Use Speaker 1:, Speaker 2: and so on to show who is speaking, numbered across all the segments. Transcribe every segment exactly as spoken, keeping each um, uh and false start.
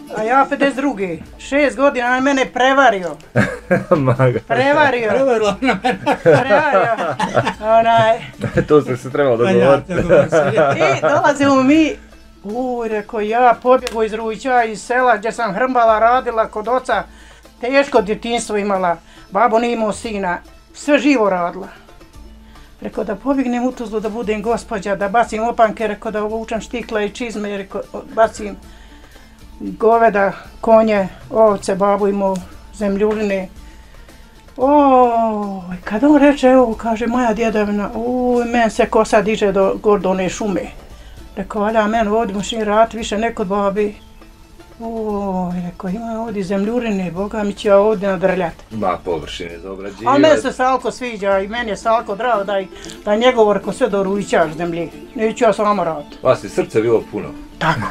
Speaker 1: A ja pedeset druge. Šest godina on mene prevario. Prevario.
Speaker 2: Prevarila na mene.
Speaker 1: Prevario. Onaj.
Speaker 3: To ste se trebalo dogovoriti.
Speaker 1: I dolazimo mi, uj, rekao ja, pobjegu iz Rujića, iz sela gdje sam hrmbala, radila kod oca. Teško djetinjstvo imala. Babo nije imao sina. Sve živo radila. Rekao da pobjegnem u Tuzlu, da budem gospođa, da bacim opanke, rekao da obučem štikle i čizme, rekao bacim goveda, konje, ovce, babu imao zemljuline. Oj, kad on reče, evo, kaže, moja djedovina, uj, men se kosa diže do Gordone šume. Rekao, alja, men ovdje moši rat više ne kod babi. Oj, rekao, ima ovdje zemljurine, boga mi će ja ovdje nadrljati.
Speaker 3: Ma površine za obrađivati.
Speaker 1: A meni se Salko sviđa i meni je Salko drago da je, da je njegovo, rekao, sve do Rujića zemlje. Neću ja samo raditi.
Speaker 3: Vas je srce bilo puno.
Speaker 1: Tako.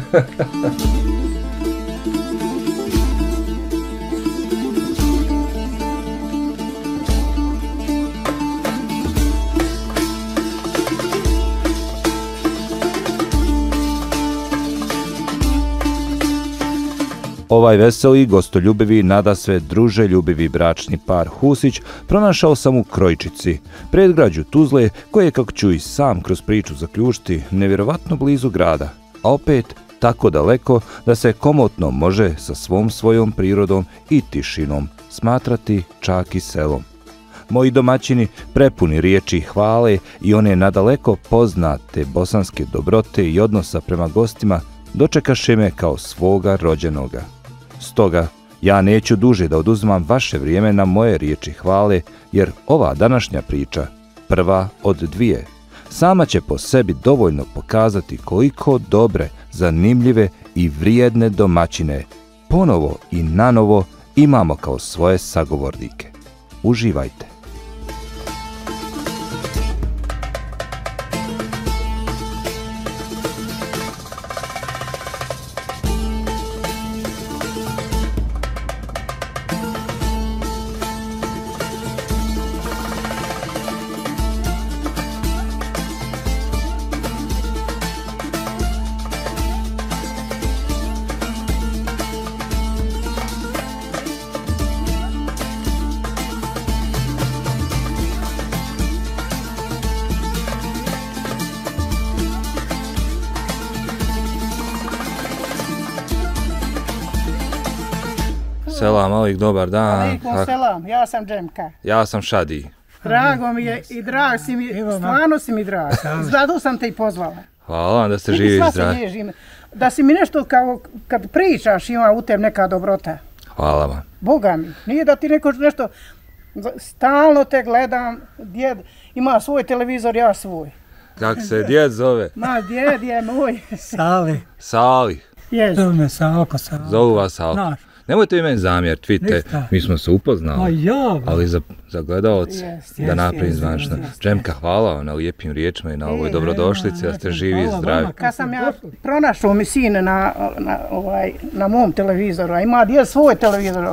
Speaker 4: Ovaj veseli, gostoljubivi, nadasve druželjubivi bračni par Husić pronašao sam u Krojčici, predgrađu Tuzle, koje, kako ću i sam kroz priču zaključiti, nevjerovatno blizu grada, a opet tako daleko da se komotno može sa svom svojom prirodom i tišinom smatrati čak i selom. Moji domaćini, prepuni riječi hvale i one nadaleko poznate bosanske dobrote i odnosa prema gostima, dočekaše me kao svoga rođenoga. Stoga, ja neću duže da oduzimam vaše vrijeme na moje riječi hvale, jer ova današnja priča, prva od dvije, sama će po sebi dovoljno pokazati koliko dobre, zanimljive i vrijedne domaćine ponovo i nanovo imamo kao svoje sagovornike. Uživajte! Selam, Alik, dobar dan.
Speaker 1: Alaikum selam, ja sam Džemka.
Speaker 4: Ja sam Šadi.
Speaker 1: Drago mi je i drag si mi, stvarno si mi drag. Zato sam te i pozvala.
Speaker 4: Hvala vam da ste živi i zdravi.
Speaker 1: Da si mi nešto kao kad pričaš ima u tebi neka dobrota.
Speaker 4: Hvala vam.
Speaker 1: Boga mi, nije da ti neko nešto, stalno te gledam, djed ima svoj televizor, ja svoj.
Speaker 4: Kako se djed zove?
Speaker 1: Ma, djed je moj.
Speaker 2: Sali.
Speaker 4: Sali.
Speaker 1: Jes.
Speaker 2: Zovu me Salko, Salko.
Speaker 4: Zovu vas Salko.
Speaker 2: Naš.
Speaker 4: Nemojte vi meni zamjeriti, vidite, mi smo se upoznali,
Speaker 2: A ja,
Speaker 4: ali za, za gledalce,
Speaker 1: Yes,
Speaker 4: da
Speaker 2: yes,
Speaker 4: napravim
Speaker 2: yes,
Speaker 4: zvančno.
Speaker 2: yes,
Speaker 4: Džemka, hvala vam na lijepim riječima i na ovoj dobrodošlici, da ste živi i zdravi.
Speaker 1: Kad sam ja pronašao mi sine na, na, ovaj, na mom televizoru, a ima djed svoj televizor,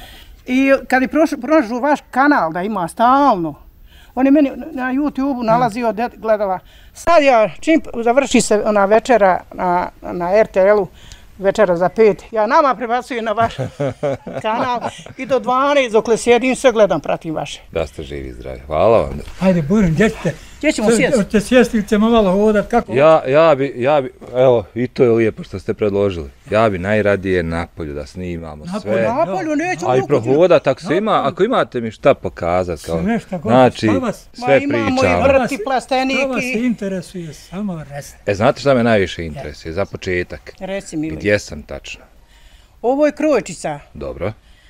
Speaker 1: i kad je pronašao vaš kanal da ima stalno, on je meni na YouTube-u nalazio, gledala. Sad ja, čim završi se ona večera na, na R T L-u, večera za pet, ja nama prebacujem na vaš kanal i do dvanaest, dokle sjedim, sve gledam, pratim vaše.
Speaker 4: Da ste živi i zdravi, hvala vam.
Speaker 2: Ajde, Burin, gdje ćete?
Speaker 1: Gdje ćemo sjesti?
Speaker 2: Hoćete sjesti ili ćemo malo hodat, kako?
Speaker 4: Ja, ja bi, ja bi, evo, i to je lijepo što ste predložili. Ja bi najradije napolju da snimamo sve.
Speaker 1: Napolju neću.
Speaker 4: A i prohodat, ako, se ima, ako imate mi šta pokazat, kao, znači, sve pričamo.
Speaker 1: Imamo i vrt i plastenik.
Speaker 2: Što vas interesuje, samo recite.
Speaker 4: E, znate šta me najviše interesuje, za početak?
Speaker 1: Reci, mili.
Speaker 4: Gdje sam tačno?
Speaker 1: Ovo je Krojčica.
Speaker 4: Dobro.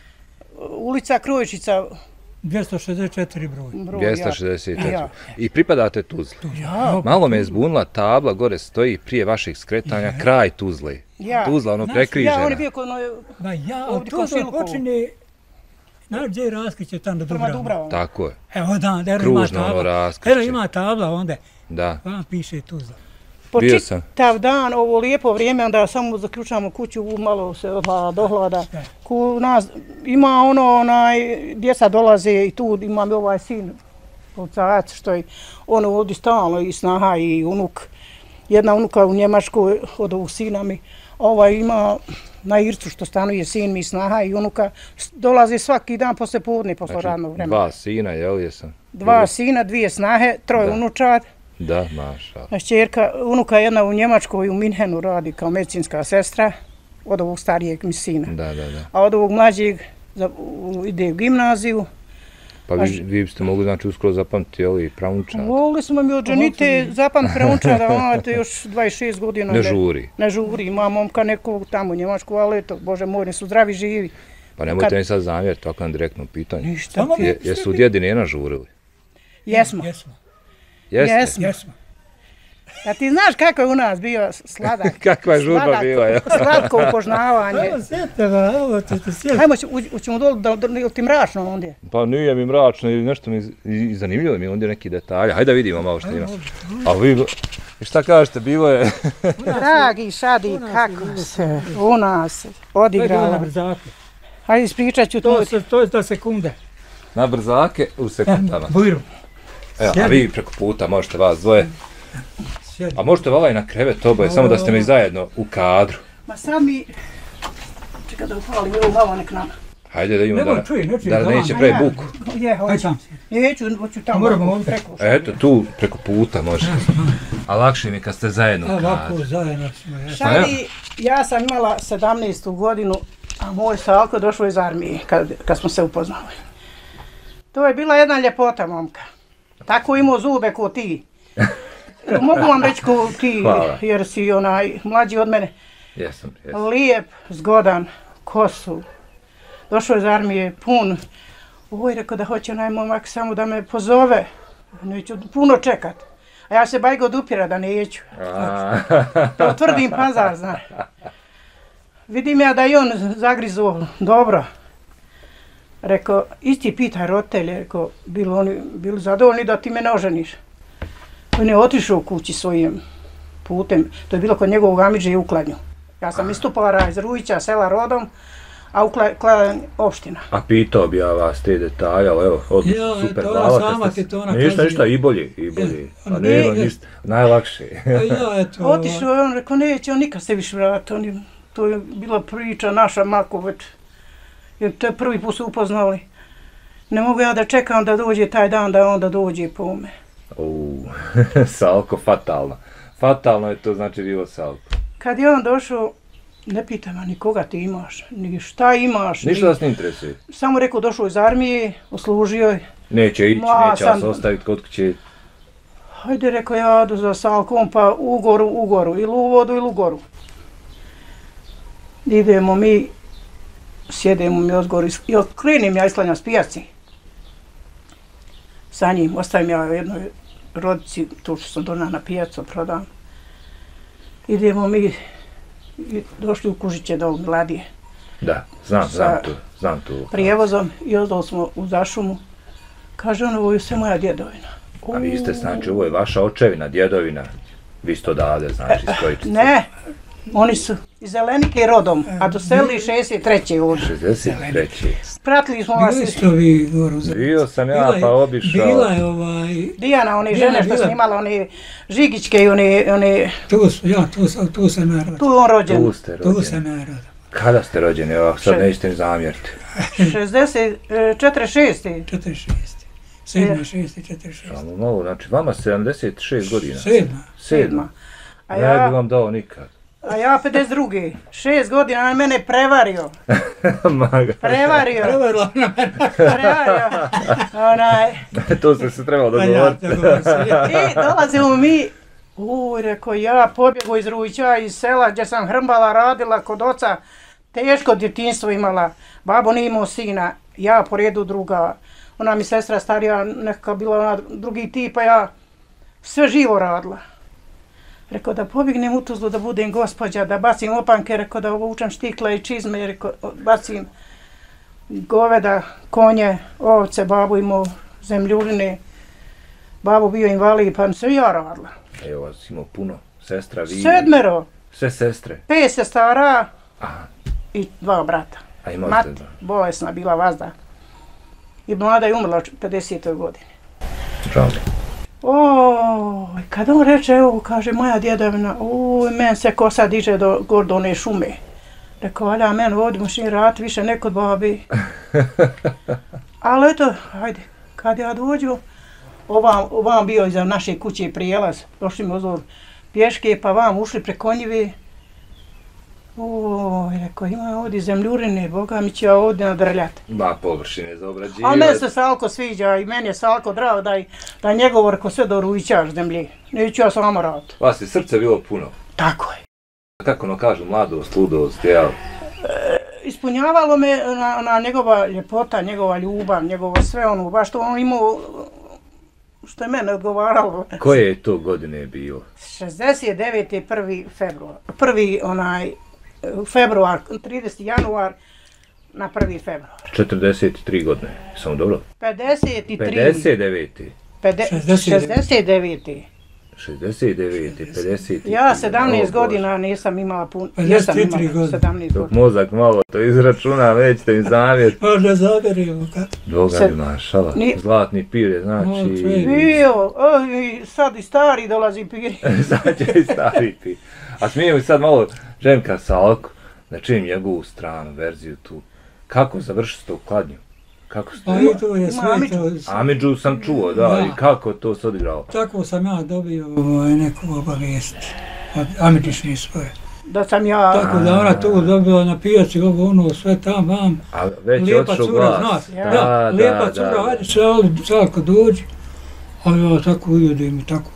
Speaker 1: Ulica Krojčica.
Speaker 2: dvjesto šezdeset četiri broj.
Speaker 4: dvjesto šezdeset četiri.
Speaker 1: Ja.
Speaker 4: I pripadate Tuzli.
Speaker 1: Ja.
Speaker 4: Malo me je zbunila tabla, gore stoji prije vašeg skretanja, kraj Tuzle.
Speaker 1: Ja.
Speaker 4: Tuzla, ono prekrižena.
Speaker 1: Ja, on je bio kod...
Speaker 2: Ma ja,
Speaker 1: ovdje
Speaker 2: tu
Speaker 1: kod
Speaker 2: se
Speaker 1: Šilkovo.
Speaker 2: počine, znaš gdje je raskriće tamo do
Speaker 1: Prema
Speaker 2: Dubrava?
Speaker 1: Dubravom.
Speaker 4: Tako je.
Speaker 2: Evo da, da ima
Speaker 4: Kružno ono
Speaker 2: tabla.
Speaker 4: raskriće.
Speaker 2: Evo ima tabla onda,
Speaker 4: Da.
Speaker 2: vam piše Tuzla.
Speaker 1: Po
Speaker 4: Bio sam.
Speaker 1: čitav dan, ovo lijepo vrijeme, onda samo zaključamo kuću, malo se odhlada, dohlada. Ku nas, ima ono, onaj, djeca dolaze i tu imam ovaj sin, policajac, što je ono ovdje stalno i snaha i unuk. jedna unuka u Njemačkoj od ovog sina mi, ovaj ima na Ircu što stanuje sin mi, snaha i unuka, dolaze svaki dan posle podne, posle
Speaker 3: Znači,
Speaker 1: radnog vremena.
Speaker 3: dva sina, jel jesam?
Speaker 1: Dva sina, dvije snahe, troje
Speaker 3: Da.
Speaker 1: unučad.
Speaker 3: Da, maša.
Speaker 1: A šćerka, unuka jedna u Njemačkoj u Minhenu radi kao medicinska sestra od ovog starijeg mi sina.
Speaker 3: Da, da, da.
Speaker 1: A od ovog mlađeg za, u, ide u gimnaziju.
Speaker 3: Pa vi, vi biste mogli znači uskoro zapamtiti ovaj pravunčad.
Speaker 1: Volili smo mi od ženite zapam preunčada, ona je to još dvadeset šest godina.
Speaker 3: Ne žuri.
Speaker 1: Ne žuri, ima momka nekog tamo u Njemačku, ali eto, Bože moj, su zdravi, živi.
Speaker 3: Pa nemojte
Speaker 1: Kad-
Speaker 3: mi sad zamjeriti, tako nam direktno pitanje.
Speaker 1: Ništa
Speaker 2: Samo
Speaker 1: ti.
Speaker 3: Je, jesu djedi njena žurili?
Speaker 1: Jesmo,
Speaker 2: Jesmo,
Speaker 3: Jeste?
Speaker 1: jesmo.
Speaker 2: jesmo.
Speaker 1: A ti znaš kako je u nas bio sladak?
Speaker 3: Kakva je žurba
Speaker 1: Sladak,
Speaker 3: bila, jel?
Speaker 1: Slatko upoznavanje.
Speaker 2: Evo, sjete ga, evo, te te sjeti.
Speaker 1: Hajmo, ućemo dole, da, da, da ti mračno ondje.
Speaker 3: Pa nije mi mračno i nešto mi i zanimljivo mi je ondje neki detalji. Hajde da vidimo malo što ima. A vi, šta kažete, bilo je...
Speaker 1: Dragi Šadi, kako se u nas
Speaker 2: Ajde ovo na
Speaker 1: odigrala.
Speaker 2: brzake.
Speaker 1: Hajde ispričat ću
Speaker 2: To,
Speaker 1: to.
Speaker 2: se, to je za sekunde.
Speaker 3: Na brzake u sekundama.
Speaker 2: Bujru.
Speaker 3: Evo, a
Speaker 2: sjedi.
Speaker 3: vi preko puta možete vas dvoje.
Speaker 2: Sjedi.
Speaker 3: A možete ovaj na krevet oboje, samo da ste mi zajedno u kadru.
Speaker 1: Ma sad mi... Čekaj da upalim ovo malo nek nama.
Speaker 3: Hajde da imamo
Speaker 2: Nemoj,
Speaker 3: da,
Speaker 2: čuj, ne čuj,
Speaker 3: da
Speaker 2: da
Speaker 3: neće
Speaker 2: vam.
Speaker 3: pre buku.
Speaker 1: Je,
Speaker 2: Ajde
Speaker 1: hoću.
Speaker 2: sam sjedi.
Speaker 1: Neću, hoću tamo.
Speaker 2: Moramo ovdje.
Speaker 1: preko.
Speaker 3: Eto, tu preko puta može. A lakše mi kad ste zajedno u
Speaker 2: Ovako
Speaker 3: kadru.
Speaker 2: zajedno smo. jesmo.
Speaker 1: Šadi, ja sam imala sedamnaestu godinu, a moj Salko došao iz armije kad, kad smo se upoznali. To je bila jedna ljepota, momka. Tako imao zube ko ti. Mogu vam reći ko ti,
Speaker 3: Hvala.
Speaker 1: jer si onaj mlađi od mene.
Speaker 3: Jesam, jesam.
Speaker 1: Lijep, zgodan, kosu. Došao iz armije pun. Oj, rekao da hoće onaj momak samo da me pozove. Neću puno čekat. A ja se bajgo odupira da neću. To tvrdim pazar, znaš. Vidim ja da je on zagrizuo dobro. Rekao, isti pitaj roditelje, rekao, bili oni bili zadovoljni da ti me ne oženiš. On je otišao kući svojim putem, to je bilo kod njegovog amidže u Kladnju. Ja sam istupala iz Rujića, sela rodom, a u Kla- Kladnj opština.
Speaker 3: A pitao bi ja vas te detalje, ali evo, od,
Speaker 2: Ja,
Speaker 3: super,
Speaker 2: eto,
Speaker 3: hvala.
Speaker 2: sama
Speaker 3: kad ste-
Speaker 2: ti to ona
Speaker 3: Ništa,
Speaker 2: kazuje.
Speaker 3: ništa, i bolje, i bolje. A
Speaker 2: Ne,
Speaker 3: nema
Speaker 2: ne.
Speaker 3: ništa, najlakše.
Speaker 2: A ja, eto,
Speaker 1: Otišao je on, rekao, neće on nikad se više vratiti. On je- To je bila priča naša mako već. Jer to je prvi put se upoznali. Ne mogu ja da čekam da dođe taj dan da onda dođe po me.
Speaker 3: Uuu, Salko, fatalno. Fatalno je to znači bilo Salko.
Speaker 1: Kad je on došao, ne pita me ni koga ti imaš, ni šta imaš.
Speaker 3: Ništa
Speaker 1: ni...
Speaker 3: vas ne interesuje.
Speaker 1: Samo rekao, došao iz armije, oslužio je.
Speaker 3: Neće ići,
Speaker 1: Ma,
Speaker 3: neće vas
Speaker 1: sam-
Speaker 3: ostaviti kod kuće.
Speaker 1: Hajde, rekao ja do za Salkom, pa u goru, u goru, ili u vodu, ili u goru. Idemo mi, sjedemo mi ozgor, i krenim ja isklanjam s pijaci. Sa njim, ostavim ja jednoj rodici, tu što sam donala na pijacu, prodam. Idemo mi, i došli u Kužiće do Miladije,
Speaker 3: Da, znam,
Speaker 1: Sa-
Speaker 3: znam tu, znam tu.
Speaker 1: prijevozom, i ozdali smo u Zašumu. Kaže on, ovo je sve moja djedovina.
Speaker 3: A vi ste, znači, ovo je vaša očevina, djedovina. Vi ste odavde, znači, iz Krojičice.
Speaker 1: Ne, oni su iz Zelenike rodom, a doselili šezdeset treće ovdje.
Speaker 3: šezdeset treće.
Speaker 1: Pratili smo vas.
Speaker 2: bili ste vi goru za...
Speaker 3: Bio sam ja,
Speaker 2: Bila je-
Speaker 3: pa obišao.
Speaker 2: Bila je ovaj...
Speaker 1: Dijana, one
Speaker 2: Dijana
Speaker 1: žene što
Speaker 2: bila-
Speaker 1: snimala, one Žigićke i one, one,
Speaker 2: Tu, su- ja, tu, sam- tu sam naroda.
Speaker 1: tu je on rođen.
Speaker 3: Tu ste
Speaker 2: Tu sam
Speaker 3: rođeni.
Speaker 2: naroda.
Speaker 3: Kada ste rođeni? Evo, sad
Speaker 1: Še-
Speaker 3: nećete mi zamjeriti.
Speaker 1: šezdeset četrdeset šest.
Speaker 2: četrdeset šest. Sedma, šest, četrdeset šest.
Speaker 3: Samo malo, znači, vama sedamdeset šest godina.
Speaker 2: Sedma.
Speaker 3: Sedma.
Speaker 1: A
Speaker 3: Ne bi
Speaker 1: ja,
Speaker 3: vam dao nikad.
Speaker 1: a ja pedeset druge. Šest godina on mene prevario.
Speaker 3: Maga.
Speaker 1: Prevario.
Speaker 2: Prevarila na mene.
Speaker 1: Prevario. Onaj.
Speaker 3: To ste se trebalo
Speaker 2: A ja,
Speaker 3: dogovoriti.
Speaker 2: tako vam se...
Speaker 1: I dolazimo mi. Uj, rekao, ja pobjegu iz Rujića, iz sela gdje sam hrmbala, radila kod oca. Teško djetinjstvo imala. Babo nije imao sina, ja po redu druga. Ona mi sestra starija, nekaka bila ona drugi tip, a ja sve živo radila. Rekao da pobjegnem u Tuzlu, da budem gospođa, da bacim opanke, rekao da obučem štikle i čizme, rekao bacim goveda, konje, ovce, babo imao zemljuline. Babo bio invalid, pa sve ja radila.
Speaker 3: Evo vas imao puno. Sestra, vi.
Speaker 1: Sedmero,
Speaker 3: Sve sestre.
Speaker 1: pet sestara
Speaker 3: Aha. i
Speaker 1: dva brata.
Speaker 3: A imali
Speaker 1: Mat,
Speaker 3: ste dva.
Speaker 1: bolesna bila vazda. I mlada je umrla u pedesetoj godini.
Speaker 3: Žao mi.
Speaker 1: Oj, kad on reče, evo, kaže, moja djedovina, uj, men se kosa diže do, gor do one šume. Rekao, valja, men ovdje mušin rat, više ne kod babi. Ali eto, hajde, kad ja dođu, ovam, ovam bio iza naše kuće prijelaz, došli mi ozor pješke, pa vam ušli preko njive. Oj, rekao, ima ovdje zemljurine, boga mi će ja ovdje nadrljati.
Speaker 3: Ma, površine za obrađivati.
Speaker 1: A meni se Salko sviđa i meni je Salko drago da, da je njegovo reko sve do rujićaš zemlje. Neću ja samo rad.
Speaker 3: Vas je srce bilo puno.
Speaker 1: Tako je.
Speaker 3: Kako ono kažu, mladost, ludost, jel?
Speaker 1: E, ispunjavalo me na, na njegova ljepota, njegova ljubav, njegovo sve ono, baš što on imao, što je mene odgovaralo.
Speaker 3: Koje je to godine bilo?
Speaker 1: šezdeset devete prvi februar, prvi onaj februar, trideseti januar na prvi februar.
Speaker 3: četrdeset tri godine, samo dobro?
Speaker 1: pedeset tri.
Speaker 3: pedeset devet.
Speaker 1: šezdeset devete.
Speaker 3: šezdeset devet, pedeset tri.
Speaker 1: Ja sedamnaest godina nisam imala puno.
Speaker 2: pedeset tri godine.
Speaker 1: sedamnaest
Speaker 3: Dok
Speaker 1: godina.
Speaker 3: mozak malo to izračuna, nećete mi zamjet.
Speaker 2: Možda zaberimo kad.
Speaker 3: Doga
Speaker 1: Sed-
Speaker 3: mi mašala.
Speaker 1: Ni-
Speaker 3: Zlatni pir je, znači...
Speaker 2: O, sve.
Speaker 1: Bio, oj, sad i stari dolazi piri.
Speaker 3: Sad će i stari pir. A smijemo sad malo Žemka Salko, da čujem njegovu stranu, verziju tu. Kako završiti to kladnju? Kako ste...
Speaker 2: Pa i to je sve
Speaker 1: Amidžu.
Speaker 2: to.
Speaker 3: Amidžu sam čuo, da,
Speaker 2: Da.
Speaker 3: i kako to se odigralo.
Speaker 2: Tako sam ja dobio ovaj, neku obavijest od Amidžišne svoje.
Speaker 1: Da sam ja...
Speaker 2: Tako da ona tu dobila na pijaci ovo ono sve tam vam.
Speaker 3: A već je
Speaker 2: Lijepa
Speaker 3: otišao
Speaker 2: cura,
Speaker 3: glas.
Speaker 2: znaš.
Speaker 1: Ja.
Speaker 2: Da, lijepa
Speaker 3: da,
Speaker 2: cura,
Speaker 3: da.
Speaker 2: ajde Sali, Salko dođi. A ja tako ujudim i tako,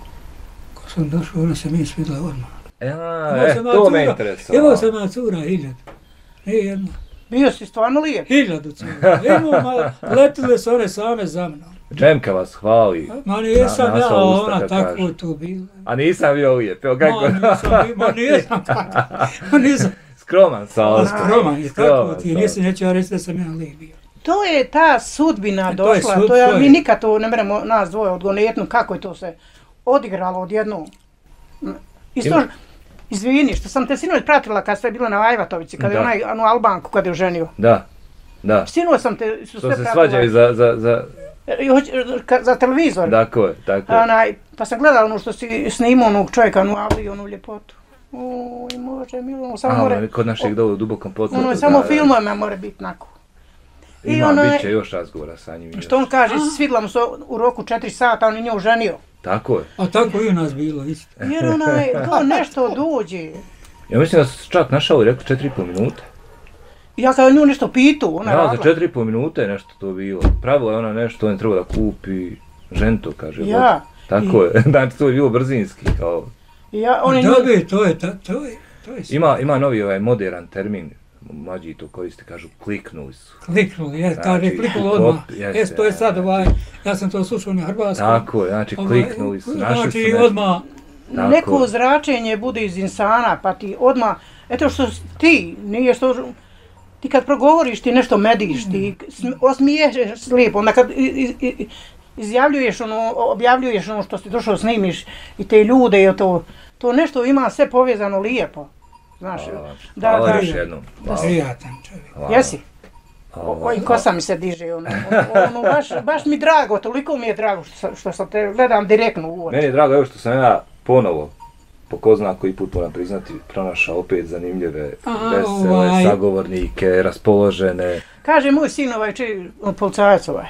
Speaker 2: kad sam došao, ona se mi svidla odmah.
Speaker 3: Ja,
Speaker 2: Imao
Speaker 3: e,
Speaker 2: sam ja
Speaker 3: to me
Speaker 2: cura-
Speaker 3: interesovalo.
Speaker 2: Imao sam ja cura hiljadu. Nije jedna.
Speaker 1: Bio si stvarno lijep.
Speaker 2: Hiljadu cura. Imao malo, letile su one same za mnom.
Speaker 3: Džemka vas hvali.
Speaker 2: Ma nisam
Speaker 3: Na- na
Speaker 2: ja,
Speaker 3: sva
Speaker 2: a
Speaker 3: usta,
Speaker 2: ona
Speaker 3: kad
Speaker 2: tako
Speaker 3: kaže.
Speaker 2: je to bila.
Speaker 3: A nisam bio uvijek, evo kako...
Speaker 2: Ma nisam, bi- ma nisam kako. Ma nisam.
Speaker 3: Skroman Salko.
Speaker 2: Skroman je tako
Speaker 3: Skroman
Speaker 2: ti,
Speaker 3: Salko.
Speaker 2: nisam neću ja reći da sam ja lijep bio.
Speaker 1: To je ta sudbina
Speaker 2: E, to je
Speaker 1: došla,
Speaker 2: sud-
Speaker 1: to je,
Speaker 2: to je.
Speaker 1: mi nikad to ne meremo nas dvoje odgonetnu, kako je to se odigralo odjednom. Isto,
Speaker 3: Ima-
Speaker 1: izvini, što sam te sinoć pratila kad ste bila na Ajvatovici, kad je
Speaker 3: Da.
Speaker 1: onaj, onu Albanku kad je oženio.
Speaker 3: Da, da.
Speaker 1: Sinoć sam te su
Speaker 3: To
Speaker 1: sve
Speaker 3: se
Speaker 1: pratila.
Speaker 3: svađaju za, za, za...
Speaker 1: I hoć- ka- za televizor.
Speaker 3: Tako je, tako je.
Speaker 1: Onaj, pa sam gledala ono što si snimao onog čovjeka, onu Avli, onu ljepotu. Uj, može, milo, samo
Speaker 3: A,
Speaker 1: more,
Speaker 3: kod našeg dole u dubokom potoku.
Speaker 1: ono, samo filmovima more biti nako. I
Speaker 3: Ima,
Speaker 1: onaj-
Speaker 3: bit će još razgovora sa njim. još.
Speaker 1: Što on kaže, svidla mu se u roku četiri sata, on je nju ženio.
Speaker 3: Tako je.
Speaker 2: A tako i u nas bilo isto.
Speaker 1: Jer onaj, to nešto dođe.
Speaker 3: Ja mislim da se čak našao i rekao četiri i pol minute.
Speaker 1: Ja kad nju nešto pitu, ona
Speaker 3: Ja, za
Speaker 1: radila.
Speaker 3: četiri i pol minute je nešto to bilo. Pravila je ona nešto, on je trebao da kupi žento, kaže.
Speaker 1: Ja.
Speaker 3: Tako je, znači to je bilo brzinski, kao...
Speaker 1: Ja, on je nju,
Speaker 2: Dobije, to je, ta- to je, to je sve.
Speaker 3: Ima, ima novi ovaj modern termin, mlađi to koriste, kažu kliknuli su.
Speaker 2: Kliknuli, je,
Speaker 3: Znači,
Speaker 2: kaže kliknulo odmah.
Speaker 3: hop, jeste,
Speaker 2: Jes, to je sad
Speaker 3: ja,
Speaker 2: ovaj, ja sam to slušao na hrvatskom.
Speaker 3: Tako je, znači
Speaker 2: Ovaj,
Speaker 3: kliknuli su, našli su
Speaker 2: Znači
Speaker 3: nešto.
Speaker 2: odmah,
Speaker 3: Tako
Speaker 1: neko
Speaker 3: je.
Speaker 1: zračenje bude iz insana, pa ti odmah, eto što s- ti, nije što, ti kad progovoriš ti nešto mediš, ti sm- osmiješeš lijepo, onda kad i- i- i- izjavljuješ ono, objavljuješ ono što si došao snimiš i te ljude i to, to nešto ima sve povezano lijepo. Znaš,
Speaker 3: Hvala,
Speaker 1: da,
Speaker 3: hvala
Speaker 1: da,
Speaker 3: još jednom. Hvala,
Speaker 2: prijatan čovjek.
Speaker 3: hvala.
Speaker 1: jesi?
Speaker 3: Hvala.
Speaker 1: Oj, kosa mi se diže, ono, ono, baš, baš mi drago, toliko mi je drago što, sam- što sam te gledam direktno u oči.
Speaker 3: Meni je drago evo što sam ja ponovo, po ko zna koji put moram priznati, pronašao opet zanimljive,
Speaker 2: A,
Speaker 3: vesele,
Speaker 2: ovaj.
Speaker 3: sagovornike, raspoložene.
Speaker 1: Kaže moj sin ovaj, či, policajac ovaj,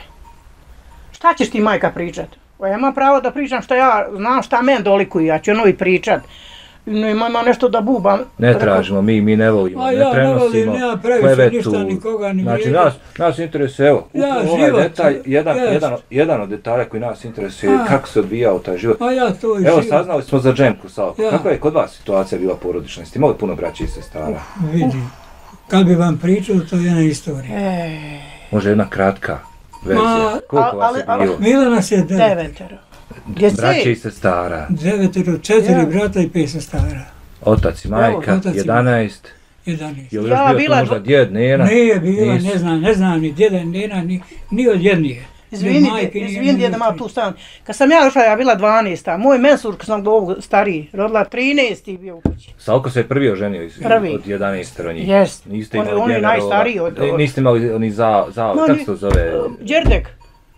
Speaker 1: šta ćeš ti majka pričat? O, ja imam pravo da pričam šta ja znam, šta men dolikuje, ja ću ono i pričat. Nema ima nešto da bubam.
Speaker 3: Ne
Speaker 1: Rekao,
Speaker 3: tražimo, mi, mi ne volimo,
Speaker 2: A
Speaker 3: ne
Speaker 2: ja ne
Speaker 3: prenosimo
Speaker 2: volim, ja previše
Speaker 3: klevetu.
Speaker 2: ništa nikoga ni
Speaker 3: Znači
Speaker 2: vrijeđam.
Speaker 3: nas, nas interesuje, evo,
Speaker 2: Ja,
Speaker 3: upravo ovaj
Speaker 2: život,
Speaker 3: detalj, jedan,
Speaker 2: jest.
Speaker 3: jedan, jedan od detalja koji nas interesuje,
Speaker 2: A.
Speaker 3: kako se odvijao taj život.
Speaker 2: A ja to i
Speaker 3: Evo,
Speaker 2: život.
Speaker 3: saznali smo za Džemku Salko.
Speaker 2: Ja.
Speaker 3: Kako je kod vas situacija bila porodična? Jeste imali puno braća i sestara?
Speaker 2: Vidi, kad bi vam pričao, to je jedna istorija.
Speaker 1: E,
Speaker 3: Može jedna kratka verzija.
Speaker 2: Ma,
Speaker 3: Koliko vas je
Speaker 1: ali-
Speaker 3: bilo?
Speaker 2: Bilo nas je devet.
Speaker 1: devetero. Gdje
Speaker 3: Braća i
Speaker 1: si?
Speaker 3: sestara.
Speaker 2: Devetero, četiri
Speaker 1: Ja.
Speaker 2: brata i pet sestara.
Speaker 3: Otac i majka,
Speaker 2: otac i
Speaker 3: jedanaest.
Speaker 2: Jedanaest.
Speaker 3: Je li
Speaker 1: Ja
Speaker 3: još bio
Speaker 1: bila
Speaker 3: tu možda
Speaker 1: dvo-
Speaker 3: djed, nena?
Speaker 2: Nije bila,
Speaker 3: Nisu.
Speaker 2: ne znam, ne znam ni djeda, ni nena, ni, ni od jednije. Ni
Speaker 1: Izvini,
Speaker 2: majke, ni
Speaker 1: izvini
Speaker 2: jedne,
Speaker 1: djeda
Speaker 2: ni
Speaker 1: malo
Speaker 2: tri.
Speaker 1: tu stavim. Kad sam ja došla, ja bila dvanaesta. Moj mensur, kad sam do ovog stariji, rodila trinaesti bio u kući.
Speaker 3: Salko se je prvi oženio iz,
Speaker 1: Prvi.
Speaker 3: od jedanaestero njih.
Speaker 1: Jest.
Speaker 3: Niste
Speaker 1: On-
Speaker 3: imali
Speaker 1: on je
Speaker 3: generala,
Speaker 1: najstariji od-
Speaker 3: ni-
Speaker 1: od-
Speaker 3: Niste imali oni za, za
Speaker 1: No,
Speaker 3: kako
Speaker 1: ni-
Speaker 3: se to zove?
Speaker 1: Đerdek.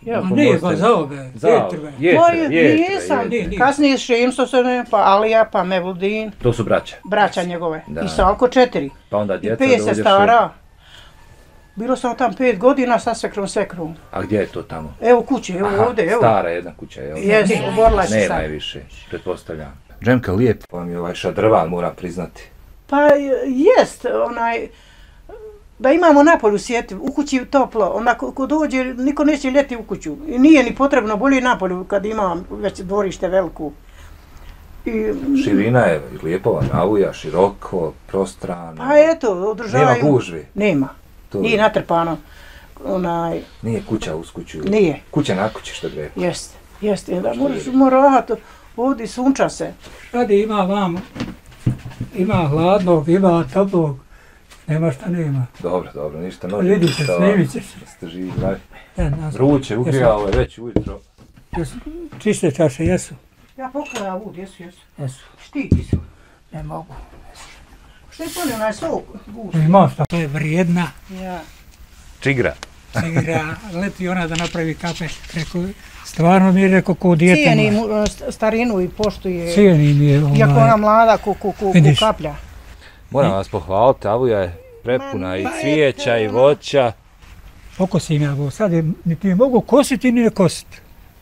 Speaker 1: Ja.
Speaker 2: A ne, pa za ove,
Speaker 3: Za
Speaker 2: jetrve.
Speaker 1: To
Speaker 3: jetre,
Speaker 1: je,
Speaker 3: jetre,
Speaker 1: nisam,
Speaker 3: jetre.
Speaker 2: nije.
Speaker 1: kasnije Šemso se ne, pa Alija, pa Mevudin,
Speaker 3: To su braća.
Speaker 1: braća njegove.
Speaker 3: Da.
Speaker 1: I Salko četiri.
Speaker 3: Pa onda
Speaker 1: I
Speaker 3: djeca
Speaker 1: pet
Speaker 3: dođeš.
Speaker 1: sestara. Bilo sam tam pet godina sa svekrom svekrom.
Speaker 3: A gdje je to tamo?
Speaker 1: Evo kuće, evo
Speaker 3: Aha,
Speaker 1: ovdje, evo.
Speaker 3: stara jedna kuća, jel?
Speaker 1: Jes, oborila se
Speaker 3: Nema
Speaker 1: sad.
Speaker 3: je više, pretpostavljam. Džemka, lijepo vam je ovaj šadrvan, moram priznati.
Speaker 1: Pa jest, onaj, da imamo napolju sjeti, u kući toplo, onda ko, ko dođe, niko neće ljeti u kuću. I nije ni potrebno, bolje napolju kad ima već dvorište veliku. I,
Speaker 3: Širina je lijepova, navuja, široko, prostrano.
Speaker 1: pa eto, održavaju.
Speaker 3: Nema gužvi.
Speaker 1: Nema,
Speaker 3: To
Speaker 1: nije natrpano. Onaj,
Speaker 3: Nije kuća uz kuću.
Speaker 1: Nije.
Speaker 3: Kuća na kući, što bi rekao.
Speaker 1: jest, jest, da moraš morati, ovdje sunča se.
Speaker 2: Sad ima vam, ima hladnog, ima toplog, nema šta nema.
Speaker 3: Dobro, dobro, ništa noći.
Speaker 2: Vidi se, snimit ćeš.
Speaker 3: Ste živi, daj.
Speaker 2: Ja, nas,
Speaker 3: Vruće, ugrijalo je već ujutro.
Speaker 2: jesu, čiste čaše jesu,
Speaker 1: Ja pokojam ovdje, jesu, jesu.
Speaker 2: jesu,
Speaker 1: Štiti se.
Speaker 2: ne mogu.
Speaker 1: Što je to onaj sok? guš?
Speaker 2: Ima šta, to je vrijedna.
Speaker 1: Ja.
Speaker 3: Čigra.
Speaker 2: Igra, leti ona da napravi kape, rekao, stvarno mi je rekao ko dijete
Speaker 1: Cijeni
Speaker 2: moje.
Speaker 1: mu, st- starinu i poštuje.
Speaker 2: Cijeni mi je,
Speaker 1: Iako ona
Speaker 2: ovaj,
Speaker 1: mlada ko, ko, ko, ko
Speaker 2: Vidiš.
Speaker 1: kaplja.
Speaker 3: Moram vas pohvaliti, avuja je prepuna i
Speaker 1: Ma,
Speaker 3: cvijeća i
Speaker 1: eto,
Speaker 3: voća.
Speaker 2: pokosim ja go, sad je, niti je mogu kositi, ni ne kositi.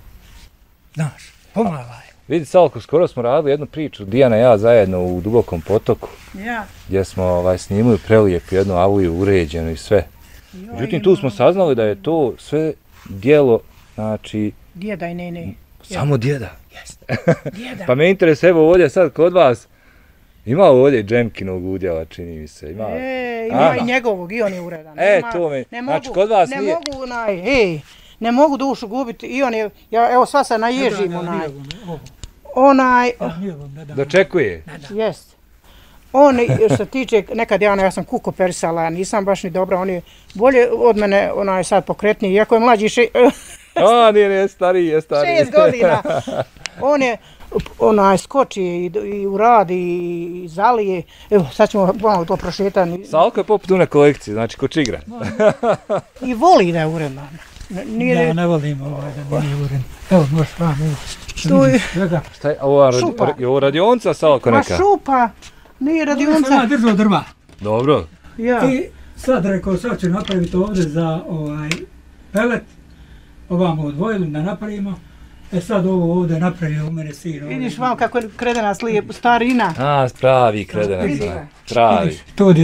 Speaker 2: Znaš, pomala je.
Speaker 3: Vidi, Salko, skoro smo radili jednu priču, Dijana i ja zajedno u Dubokom potoku,
Speaker 1: Ja.
Speaker 3: gdje smo ovaj, snimili prelijepu jednu avuju uređenu i sve. Međutim, tu smo saznali da je to sve dijelo, znači,
Speaker 1: Djeda i nene.
Speaker 3: samo djeda.
Speaker 1: Djeda.
Speaker 3: Pa me interesuje, evo ovdje sad kod vas, ima ovdje Džemkinog udjela, čini mi se, ima.
Speaker 1: E, ima
Speaker 3: Aha.
Speaker 1: i njegovog, i on je uredan.
Speaker 3: E,
Speaker 1: Nema-
Speaker 3: to mi-
Speaker 1: ne
Speaker 3: znači,
Speaker 1: mogu-
Speaker 3: kod vas
Speaker 1: ne
Speaker 3: nije-
Speaker 1: mogu, onaj, ej, ne mogu dušu gubiti, i on je, ja, evo sva se naježim, onaj, onaj,
Speaker 3: Dočekuje.
Speaker 1: jest. On, što se tiče, nekad ja, ono, ja sam kuko perisala, nisam baš ni dobra, on je bolje od mene, onaj, sad pokretniji, iako je mlađi še,
Speaker 3: A, nije, nije, stariji je, stariji.
Speaker 1: šest godina. On je, onaj, skoči i, i uradi i zalije. Evo, sad ćemo malo to prošetati.
Speaker 3: Salko je poput une kolekcije, znači ko čigra.
Speaker 1: I voli da je uredno. Nije,
Speaker 2: Ja ne volim ovaj da nije uredno. Evo, možeš vam ući.
Speaker 1: To je-
Speaker 2: Svega.
Speaker 3: Šta je, ovo, radi,
Speaker 1: Šupa.
Speaker 3: je ovo radionca, Salko,
Speaker 1: ma
Speaker 3: neka?
Speaker 1: šupa, nije
Speaker 2: Sam ja
Speaker 1: radionca.
Speaker 2: držao drva.
Speaker 3: Dobro.
Speaker 1: Ja.
Speaker 2: I sad rekao, sad ću napraviti ovdje za ovaj pelet. Ovamo odvojili da napravimo. E sad ovo ovdje napravio u mene sin. ovdje.
Speaker 1: Vidiš vam kako je kredena slije, starina.
Speaker 3: A, pravi kredenac,
Speaker 1: Vidi
Speaker 3: a,
Speaker 1: ga.
Speaker 3: pravi.
Speaker 2: Vidiš, to je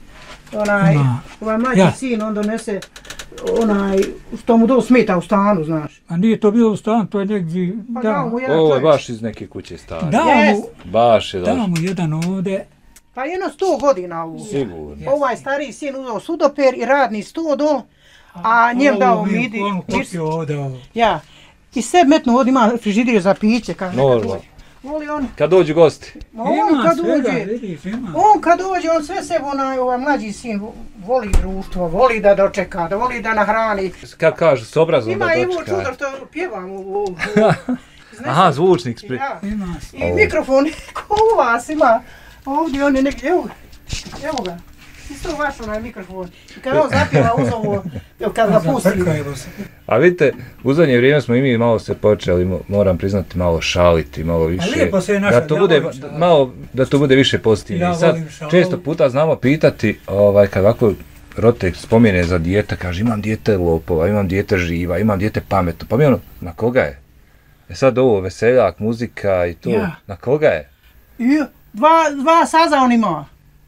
Speaker 1: Onaj,
Speaker 2: Ma.
Speaker 1: ovaj mlađi
Speaker 2: Ja.
Speaker 1: sin, on donese, onaj, što mu do smeta u stanu, znaš.
Speaker 2: a nije to bilo u stanu, to je negdje,
Speaker 1: Pa
Speaker 2: da,
Speaker 1: dao mu jedan
Speaker 3: Ovo je
Speaker 1: čovjek.
Speaker 3: baš iz neke kuće stare.
Speaker 2: dao mu,
Speaker 1: Jest.
Speaker 3: Baš je
Speaker 2: dao
Speaker 3: dobro.
Speaker 2: mu jedan ovdje.
Speaker 1: Pa jedno sto godina ovu.
Speaker 3: Sigurno.
Speaker 1: Ovaj stariji sin uzeo sudoper i radni sto dol, a njem dao
Speaker 2: Ovo mi-
Speaker 1: midi.
Speaker 2: On popio ovdje ovo.
Speaker 1: Ja. I sve metnu ovdje ima frižidir za piće. Kad neka
Speaker 3: Normalno.
Speaker 1: dođe. Voli on.
Speaker 3: Kad dođu gosti.
Speaker 1: Ma on
Speaker 2: Ima
Speaker 1: kad
Speaker 2: svega,
Speaker 1: dođe.
Speaker 2: vidiš, ima.
Speaker 1: On kad dođe, on sve se, onaj, ovaj mlađi sin, vo- voli društvo, voli da dočeka, da voli da nahrani.
Speaker 3: Kad kažu, s obrazom
Speaker 1: Ima
Speaker 3: da
Speaker 1: i ovo
Speaker 3: dočeka.
Speaker 1: čudo što pjevam u... u, u iznese.
Speaker 3: Aha, zvučnik spri...
Speaker 1: Ja.
Speaker 2: Ima.
Speaker 1: I mikrofon, ko u vas ima, ovdje on je negdje, evo, evo ga. Isto vaš onaj mikrofon. I kad on zapjeva uz ovo, evo kad ga pusti.
Speaker 2: Zaprkajmo se.
Speaker 3: A vidite, u zadnje vrijeme smo i mi malo se počeli, mo- moram priznati, malo šaliti, malo više.
Speaker 2: lijepo se je naša,
Speaker 3: da to
Speaker 2: ja
Speaker 3: bude
Speaker 2: volim šaliti.
Speaker 3: malo, da to bude više pozitivno.
Speaker 2: Ja
Speaker 3: I sad
Speaker 2: volim šalu.
Speaker 3: često puta znamo pitati, ovaj, kad ovako roditelj spomene za dijete, kaže imam dijete lopova, imam dijete živa, imam dijete pametno. Pa mi ono, na koga je? E sad ovo, veseljak, muzika i to,
Speaker 1: Ja.
Speaker 3: na koga je?
Speaker 1: I dva, dva saza on ima.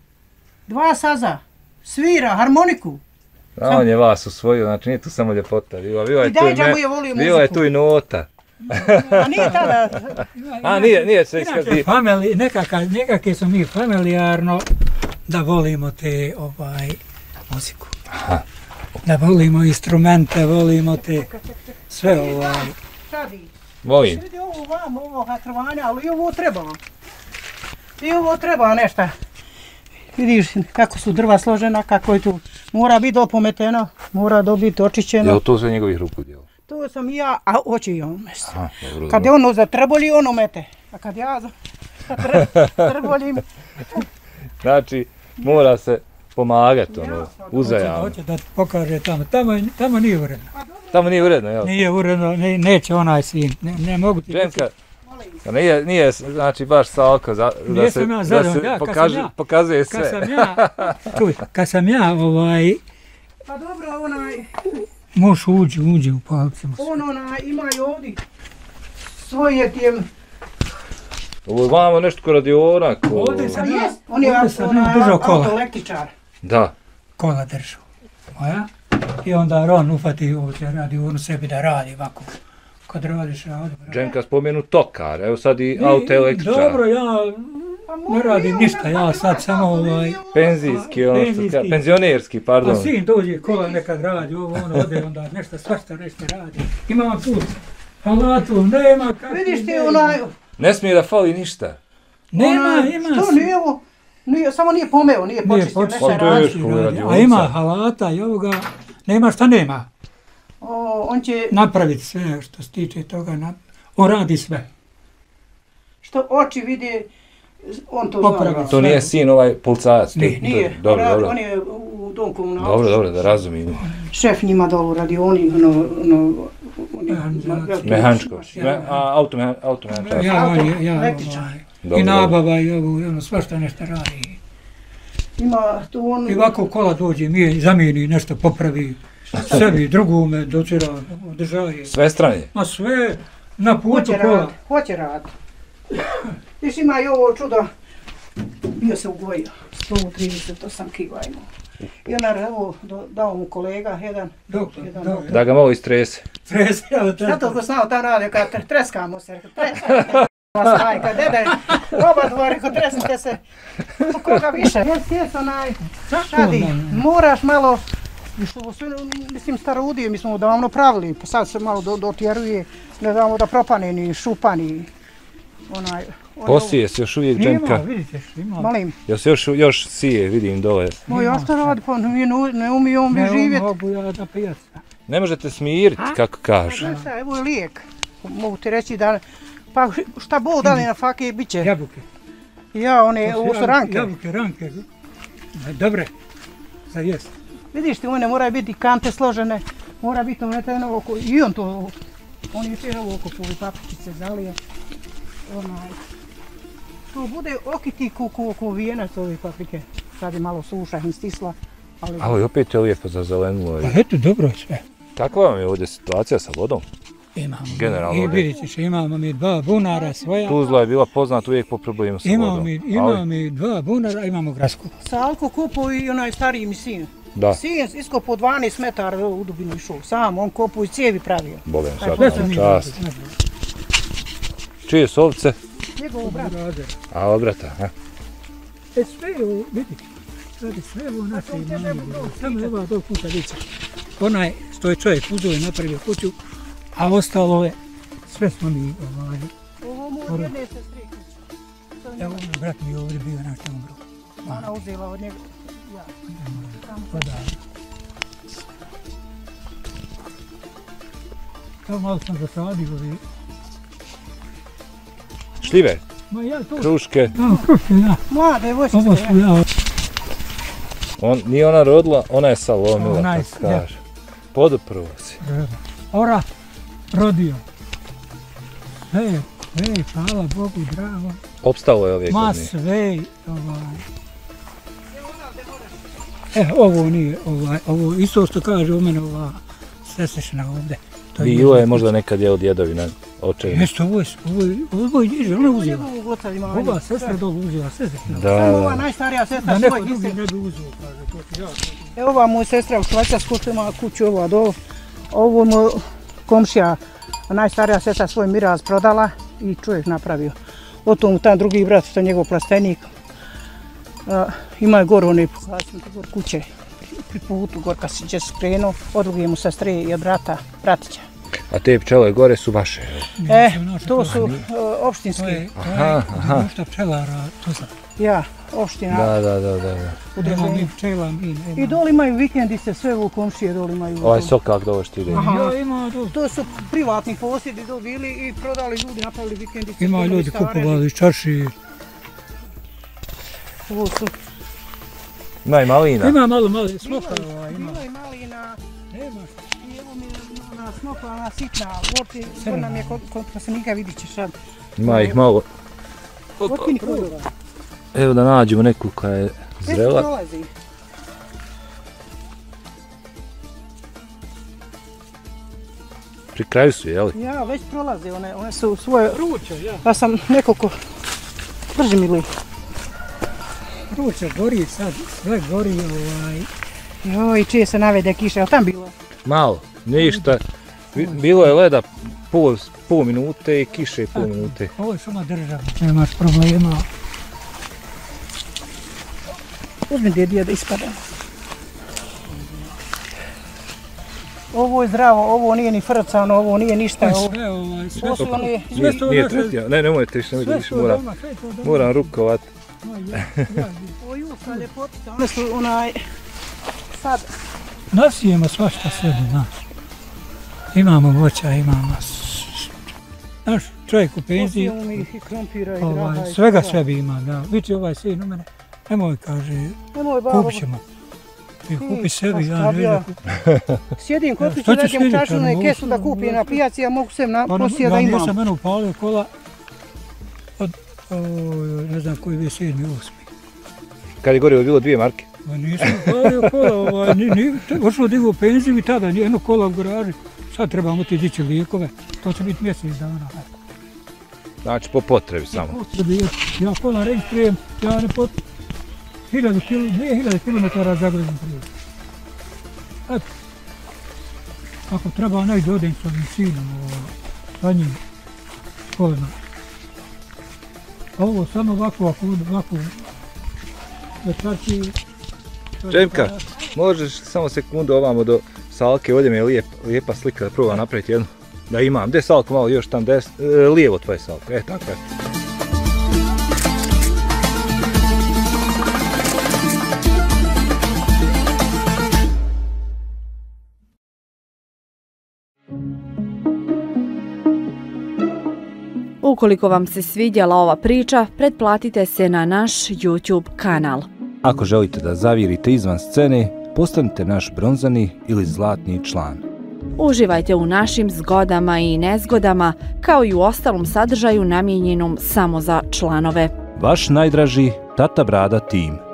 Speaker 1: Dva saza. Svira, harmoniku.
Speaker 3: A on je vas usvojio, znači nije tu samo ljepota, bila, bila
Speaker 1: I
Speaker 3: je tu i,
Speaker 1: Dajđa
Speaker 3: me-
Speaker 1: mu je volio
Speaker 3: bila je
Speaker 1: muziku.
Speaker 3: tu i nota.
Speaker 1: A nije tada.
Speaker 3: A nije, nije sve
Speaker 2: Inače,
Speaker 3: iskadi.
Speaker 2: famili, nekaka, nekakve smo mi familijarno da volimo te ovaj muziku. Da volimo instrumente, volimo te sve ovaj.
Speaker 1: Šadi.
Speaker 3: Volim.
Speaker 1: Vidi ovo vam, ovo hakrvanja, ali i ovo treba. I ovo treba nešto. Vidiš kako su drva složena, kako je tu. Mora biti dopometeno, mora dobiti očišćeno.
Speaker 3: Je li to sve njegovih ruku djelo?
Speaker 1: To sam i ja, a oči i on mesi.
Speaker 3: Aha, dobro,
Speaker 1: Kad je ono zatrbolji, ono mete. A kad ja zatrboljim,
Speaker 3: Znači, mora se pomagati, ono, uzajamno.
Speaker 2: Hoće da pokaže tamo, tamo, tamo nije uredno.
Speaker 1: pa dobro,
Speaker 3: Tamo nije uredno, jel?
Speaker 2: Nije uredno, ne, neće onaj sin, ne, ne mogu ti...
Speaker 3: Džemka, nije, nije znači baš Salko za, da se,
Speaker 2: ja
Speaker 3: da
Speaker 2: zadovoljan,
Speaker 3: se
Speaker 2: ja,
Speaker 3: pokaže,
Speaker 2: ja,
Speaker 3: pokazuje sve.
Speaker 2: Kad sam ja, čuj, kad sam ja ovaj,
Speaker 1: Pa dobro, onaj,
Speaker 2: muš uđi, uđi u palce mu se.
Speaker 1: on onaj, ima i ovdje svoje tijem.
Speaker 3: Ovo je vamo nešto ko radiona, ko...
Speaker 2: Ovdje
Speaker 1: Pa
Speaker 2: sam ja,
Speaker 1: jest, on je
Speaker 2: ovdje sam ja
Speaker 1: onaj
Speaker 2: držao kola.
Speaker 1: autoelektričar.
Speaker 3: Da.
Speaker 2: Kola držao, moja. I onda Ron ufati ovdje radi ono sebi da radi ovako. Kad radiš, radi.
Speaker 3: Džemka spomenu tokar, evo sad i auto električar.
Speaker 2: Dobro, ja ne radim ništa, ja sad samo ovaj...
Speaker 3: Penzijski, ono što
Speaker 2: Penzijski.
Speaker 3: ska, penzionerski, pardon.
Speaker 2: A sin dođe, kola nekad radi, ovo ono ode, onda nešto svašta nešto radi. Imam tu halatu, nema kakvi...
Speaker 1: Vidiš ti
Speaker 2: nema.
Speaker 1: onaj,
Speaker 3: Ne smije da fali ništa.
Speaker 2: Nema,
Speaker 1: onaj,
Speaker 2: ima
Speaker 1: što
Speaker 2: sve.
Speaker 1: nije ovo, nije, samo nije pomeo, nije počistio,
Speaker 2: počistio.
Speaker 1: nešto
Speaker 3: Pa to je
Speaker 1: radi.
Speaker 3: još ko radionica.
Speaker 2: A ima halata i ovoga, nema šta nema.
Speaker 1: O, on će,
Speaker 2: Napraviti sve što se tiče toga, na- on radi sve.
Speaker 1: što oči vide, on to
Speaker 2: Popravi.
Speaker 1: zna.
Speaker 3: To nije sin ovaj policajac. to-
Speaker 2: Nije.
Speaker 3: to-
Speaker 1: Nije,
Speaker 3: Dobro,
Speaker 1: on,
Speaker 3: dobro.
Speaker 1: on je u dom komunalcu.
Speaker 3: Dobro, dobro, da razumijem.
Speaker 1: Šef njima dolu u radioni, ono, ono, on je-
Speaker 2: Mehaničar.
Speaker 3: Mehančko.
Speaker 1: Ja.
Speaker 3: Me, a, auto, mehan, auto mehančar.
Speaker 2: Ja, on je, ja,
Speaker 1: električar.
Speaker 2: ovaj,
Speaker 3: Dobro,
Speaker 2: i
Speaker 3: dobro.
Speaker 2: nabava i ovo, i ono, svašta nešto radi.
Speaker 1: Ima tu on,
Speaker 2: I ovako kola dođe, mi zamijeni, nešto popravi, sebi, drugome, docira, održaje.
Speaker 3: Sve strane.
Speaker 2: A sve na putu
Speaker 1: hoće
Speaker 2: kola.
Speaker 1: rad, hoće rad. Viš ima i ovo čudo, bio se ugojio, sto trideset osam kila imao. I onda evo, do- dao mu kolega, jedan,
Speaker 2: Doktor,
Speaker 1: jedan
Speaker 2: da,
Speaker 1: doktor.
Speaker 3: Da ga malo istrese.
Speaker 2: Trese, ja da
Speaker 1: Zato ko znao tam radio, kad tre- treskamo se, rekao, treskamo vas majka, dede, oba dvoje, rekao, tresnite se, koga više. Jes, jes, onaj, šadi, moraš malo, što sve, mislim, staroudije, mi smo davno pravili, pa sad se malo do- dotjeruje, ne znamo da propane ni šupani, onaj, on je
Speaker 3: Posije se još uvijek
Speaker 2: Ima,
Speaker 3: Džemka.
Speaker 2: vidite što ima.
Speaker 1: ovo- Molim,
Speaker 3: Jel se još, još sije, vidim dole.
Speaker 1: moj ja što radi, pa ne, ne, ne umije on bi
Speaker 2: Ne
Speaker 1: živjeti.
Speaker 2: mogu ja da pijaca.
Speaker 3: Ne možete smiriti, kako kažu.
Speaker 1: Znaš šta, evo je lijek, mogu ti reći da, pa šta Bog dali na fake, bit će.
Speaker 2: Jabuke.
Speaker 1: Ja, one, ovo su ranke.
Speaker 2: Jabuke, ranke. Dobre, za jest.
Speaker 1: Vidiš ti, one moraju biti kante složene, mora biti umeteno oko, i on to, on je sve ovo oko ove papričice zalije, onaj, to bude okiti kuku oko vijenac ove paprike, sad je malo suša i stisla, ali
Speaker 3: A ovo je opet je lijepo za zelenulo.
Speaker 2: Pa eto, dobro je sve.
Speaker 3: Kakva vam je ovdje situacija sa vodom?
Speaker 2: Imamo,
Speaker 3: Generalno
Speaker 2: i
Speaker 3: ovdje.
Speaker 2: vidite što imamo mi dva bunara svoja.
Speaker 3: Tuzla je bila poznata uvijek po problemu sa
Speaker 2: Imamo
Speaker 3: vodom.
Speaker 2: mi,
Speaker 3: Ali-
Speaker 2: imamo mi dva bunara, imamo grasku.
Speaker 1: Salko kopao i onaj stariji mi sin.
Speaker 3: Da,
Speaker 1: Sin iskopao dvanaest metara u dubinu išao, sam, on kopao i cijevi pravio.
Speaker 3: Bogem
Speaker 1: Aj,
Speaker 3: sad,
Speaker 1: sve
Speaker 2: smo mi
Speaker 3: čast.
Speaker 2: radili.
Speaker 3: Čije su ovce?
Speaker 1: Njegov brat.
Speaker 2: Rade.
Speaker 3: A obrata, ha?
Speaker 2: E sve je ovo, vidi, radi sve ovo naše imanje. Samo ova do puta dica. Onaj što je čovjek uzeo i napravio kuću, a ostalo je, sve smo mi, ovaj,
Speaker 1: Ovo mu od jedne sestri kuća.
Speaker 2: evo, brat mi je ovdje bio naš tamo broj.
Speaker 1: Ona uzela od njega. Ja.
Speaker 2: Pa da. To malo sam zasadio ovi.
Speaker 3: Šljive,
Speaker 2: Ma ja to...
Speaker 3: kruške.
Speaker 2: Da, kruške, da.
Speaker 1: Mlade
Speaker 2: Ovo
Speaker 1: vojčice,
Speaker 2: su ja.
Speaker 3: On, nije ona rodila, ona je salomila,
Speaker 2: Ona je-
Speaker 3: kako kaže. Poduprvo si.
Speaker 2: Ora, rodio. Sve, sve, hvala Bogu, drago.
Speaker 3: Opstalo je ove
Speaker 2: Ma
Speaker 3: godine.
Speaker 2: sve, ovaj. E, ovo nije, ovaj, ovo isto što kaže u mene ova sesečna ovdje. To
Speaker 3: Bilo je možda nekad je od djedovina očevina.
Speaker 2: Jeste, ovo je, ovo je, ovo je diže, ona je uzela.
Speaker 1: njegovog oca ima.
Speaker 2: Ova sestra dole uzela, sesečna.
Speaker 3: Da,
Speaker 1: Samo ova
Speaker 3: da.
Speaker 1: najstarija
Speaker 2: Da
Speaker 1: sestra
Speaker 2: neko
Speaker 1: svoj
Speaker 2: drugi
Speaker 1: isti.
Speaker 2: ne bi uzeo, kaže, to ti ja.
Speaker 1: Evo ova moja sestra u Švajcarsku što ima kuću ova do. Ovo mu komšija, najstarija sestra svoj miraz prodala i čovjek napravio. O tom tam drugi brat, što je njegov plastenik. A, ima je gor one, pokazujem ti gor kuće. Pri putu, gor kad si će skrenuo, od druge mu sestre i od brata, bratića.
Speaker 3: A te pčele gore su vaše. jel?
Speaker 1: E,
Speaker 2: Nisu naše,
Speaker 1: to
Speaker 2: je-
Speaker 1: su uh,
Speaker 2: To
Speaker 1: opštinski.
Speaker 2: je, to
Speaker 3: Aha,
Speaker 2: je
Speaker 3: aha.
Speaker 2: društvo pčelara, to sam.
Speaker 1: Ja, opština.
Speaker 3: Da, da, da, da. da.
Speaker 2: Nema
Speaker 1: udruženje.
Speaker 2: mi pčela, mi nema.
Speaker 1: I dole imaju vikendice, sve u komšije dole imaju.
Speaker 3: Ovaj sokak dole što ide.
Speaker 1: Aha.
Speaker 2: Ja, ima to.
Speaker 1: To su privatni posjedi do bili i prodali ljudi, napravili vikendice.
Speaker 2: Ima
Speaker 1: prodali
Speaker 2: ljudi
Speaker 1: stare.
Speaker 2: kupovali iz čarši.
Speaker 1: Ovo su.
Speaker 3: Ima i malina.
Speaker 2: Ima malo, malo smoka, ovaj, ima.
Speaker 1: Bilo i malina.
Speaker 2: Nema.
Speaker 1: I evo mi ona smokva, ona sitna, ovdje, to nam je kod, kod Kasanika, vidit ćeš sad.
Speaker 3: Ima ih malo.
Speaker 1: Otkini kodova.
Speaker 3: Evo da nađemo neku koja je zrela.
Speaker 1: Prolazi.
Speaker 3: Pri kraju su, jeli?
Speaker 1: Ja, već prolaze, one, one su svoje...
Speaker 2: Ruče, ja.
Speaker 1: Ja sam nekoliko... Drži mi li.
Speaker 2: Ruče gori sad, sve gori ovaj...
Speaker 1: Joj, čije se navede kiša, je li tam bilo?
Speaker 3: Malo, ništa. Bilo je leda pola, pola minute i kiše pola minute.
Speaker 2: Ovo je šuma država, nemaš problema.
Speaker 1: Uzmi djedija da ispada. Ovo je zdravo, ovo nije ni frcano, ovo nije ništa. Ovo,
Speaker 2: Sve ovaj, sve
Speaker 1: ovo su oni...
Speaker 3: Nije,
Speaker 2: sve su
Speaker 3: nije
Speaker 2: naše-
Speaker 3: tretija. Ne, nemojte više, nemojte
Speaker 2: sve
Speaker 3: više,
Speaker 2: su
Speaker 3: moram,
Speaker 2: doma, sve su doma.
Speaker 3: moram rukovat.
Speaker 2: No, ja, ja,
Speaker 1: Ovo je usta ljepotica, one su onaj... Sad,
Speaker 2: Nasijemo svašta sebi, znaš. Imamo voća, imamo... s- Znaš, čovjek u penziji,
Speaker 1: posijemo mi i krompira i
Speaker 2: ovaj,
Speaker 1: graha i
Speaker 2: svega
Speaker 1: svega.
Speaker 2: sebi ima, da. Viči ovaj sin u mene, nemoj, kaže,
Speaker 1: Nemoj babo,
Speaker 2: kupit ćemo. Ti
Speaker 1: Ti,
Speaker 2: kupi sebi, ja
Speaker 1: šta
Speaker 2: ne
Speaker 1: bi ja?
Speaker 2: da kupim.
Speaker 1: sjedim kod
Speaker 2: Ja,
Speaker 1: kuće,
Speaker 2: što ćeš
Speaker 1: radim
Speaker 2: vidjeti,
Speaker 1: čašinu i
Speaker 2: ono,
Speaker 1: kesu da
Speaker 2: ovo-
Speaker 1: kupim na pijaci, ja mogu sem na
Speaker 2: Pa
Speaker 1: posije da
Speaker 2: ja
Speaker 1: imam.
Speaker 2: nisam mene upalio kola od, o, ne znam koji je sedmi, osmi.
Speaker 3: Kad je gorivo bilo dvije marke.
Speaker 2: Ma nisam upalio kola, ovaj, ni, ni, ošlo digu penziju i tada, jedno kola u garaži. Sad trebamo ti dići lijekove, to će biti mjesec dana.
Speaker 3: Znači po potrebi samo.
Speaker 2: Potrebi je, ja kola registrujem, ja ne pot... Hiljadu kilo, dvije hiljade kilometara zagledam prije. Eto. Ako treba negdje odem s ovim sinom, ovo, sa njim, kolima. A ovo samo ovako, ovako, ovako, večarci...
Speaker 3: Džemka, možeš samo sekundu ovamo do Salke, ovdje mi je lijep, lijepa slika da probam napraviti jednu. Da imam, gdje je Salko malo još tam des, e, lijevo tvoje Salko, e tako je.
Speaker 5: Ukoliko vam se svidjela ova priča, pretplatite se na naš YouTube kanal.
Speaker 4: Ako želite da zavirite izvan scene, postanite naš bronzani ili zlatni član.
Speaker 5: Uživajte u našim zgodama i nezgodama, kao i u ostalom sadržaju namijenjenom samo za članove.
Speaker 4: Vaš najdraži Tata Brada tim.